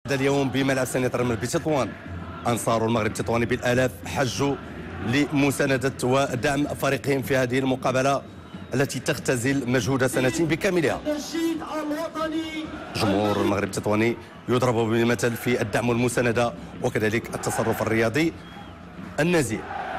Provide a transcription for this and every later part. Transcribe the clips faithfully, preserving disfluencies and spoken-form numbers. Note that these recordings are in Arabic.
اليوم بملعب سنة الرمل بتطوان. أنصار المغرب التطواني بالآلاف حجوا لمساندة ودعم فريقهم في هذه المقابلة التي تختزل مجهود سنتين بكاملها. جمهور المغرب التطواني يضرب بالمثل في الدعم والمساندة وكذلك التصرف الرياضي النزيه.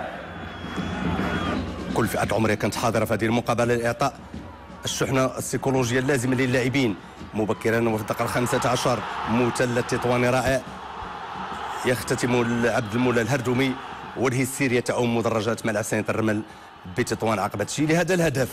كل فئات عمرية كانت حاضرة في هذه المقابلة لإعطاء الشحنة السيكولوجية اللازمة للاعبين. مبكرا وفي الدقيقة الخامسة عشر مثلث تطواني رائع يختتم عبد المولى الهردومي والهستيريا تعم مدرجات ملعب سنة الرمل بتطوان عقب تسجيل هذا الهدف.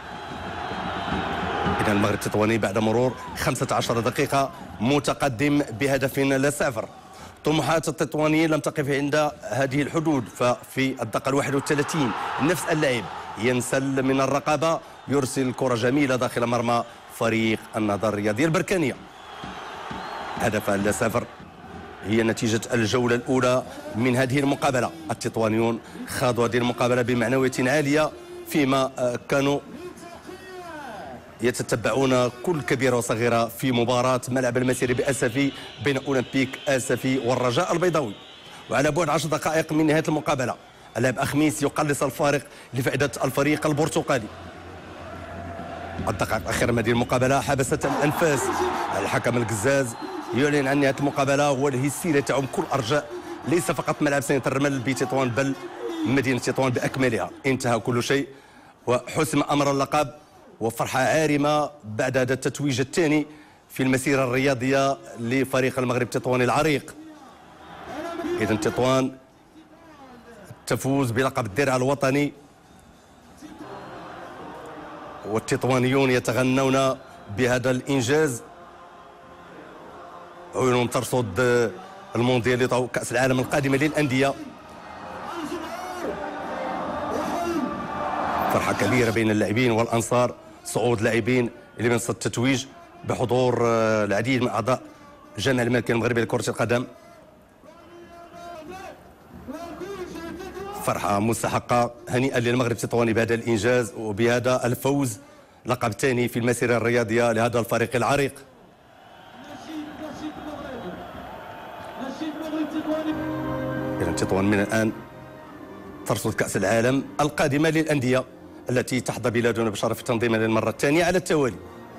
إذا المغرب التطواني بعد مرور خمسة عشر دقيقة متقدم بهدف لا صفر. طموحات التطوانيين لم تقف عند هذه الحدود، ففي الدقيقة الواحد والثلاثين نفس اللاعب ينسل من الرقابة يرسل كرة جميلة داخل مرمى فريق النهضة الرياضية البركانية. هدف لا صفر هي نتيجة الجولة الأولى من هذه المقابلة. التطوانيون خاضوا هذه المقابلة بمعنوية عالية فيما كانوا يتتبعون كل كبيرة وصغيرة في مباراة ملعب المسيري بأسفي بين أولمبيك أسفي والرجاء البيضاوي. وعلى بعد عشر دقائق من نهاية المقابلة اللاعب أخميس يقلص الفارق لفائدة الفريق البرتقالي. الدقائق الأخيرة من هذه المقابلة حبست الأنفاس. الحكم القزاز يعلن عن نهاية المقابلة والهستيريا تعم كل أرجاء ليس فقط ملعب سنة الرمل بتطوان بل مدينة تطوان بأكملها. انتهى كل شيء وحسم أمر اللقب وفرحة عارمة بعد هذا التتويج الثاني في المسيرة الرياضية لفريق المغرب التطواني العريق. إذن تطوان تفوز بلقب الدرع الوطني والتطوانيون يتغنون بهذا الإنجاز. عيونهم ترصد المونديال أو كأس العالم القادمة للأندية. فرحة كبيرة بين اللاعبين والأنصار، صعود لاعبين لمنصة التتويج بحضور العديد من أعضاء الجامعة الملكية المغربية لكرة القدم. فرحة مستحقة، هنيئا للمغرب التطواني بهذا الإنجاز وبهذا الفوز لقب ثاني في المسيرة الرياضية لهذا الفريق العريق. إذا تطوان من الآن ترصد كأس العالم القادمة للأندية التي تحظى بلادنا بشرف تنظيمها للمرة الثانية على التوالي.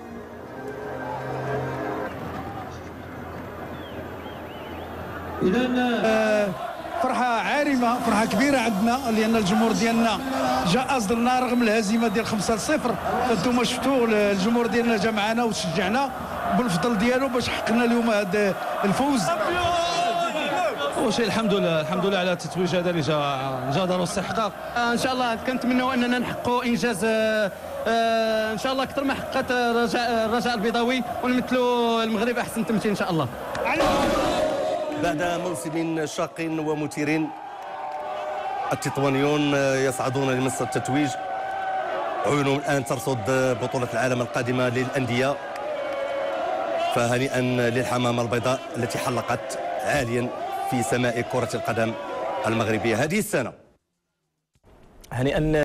إذا فرحة عارمة، فرحة كبيرة عندنا لأن الجمهور ديالنا جاء أصدرنا رغم الهزيمة ديال خمسة صفر. فانتم شفتوا الجمهور ديالنا جا معنا وشجعنا بالفضل ديالو باش حققنا اليوم هذا الفوز. اول شيء الحمد لله الحمد لله على التتويج هذا اللي جا جا داروا استحقاق. ان شاء الله كنتمنوا اننا نحققوا انجاز آه ان شاء الله اكثر ما حققت الرجاء الرجاء البيضاوي ونمثلوا المغرب احسن تمثيل ان شاء الله. بعد موسم شاق ومثير التطوانيون يصعدون لمنصة التتويج. عيونهم الان ترصد بطولة العالم القادمة للأندية. فهنيئا للحمامة البيضاء التي حلقت عاليا في سماء كرة القدم المغربية هذه السنة. هنيئا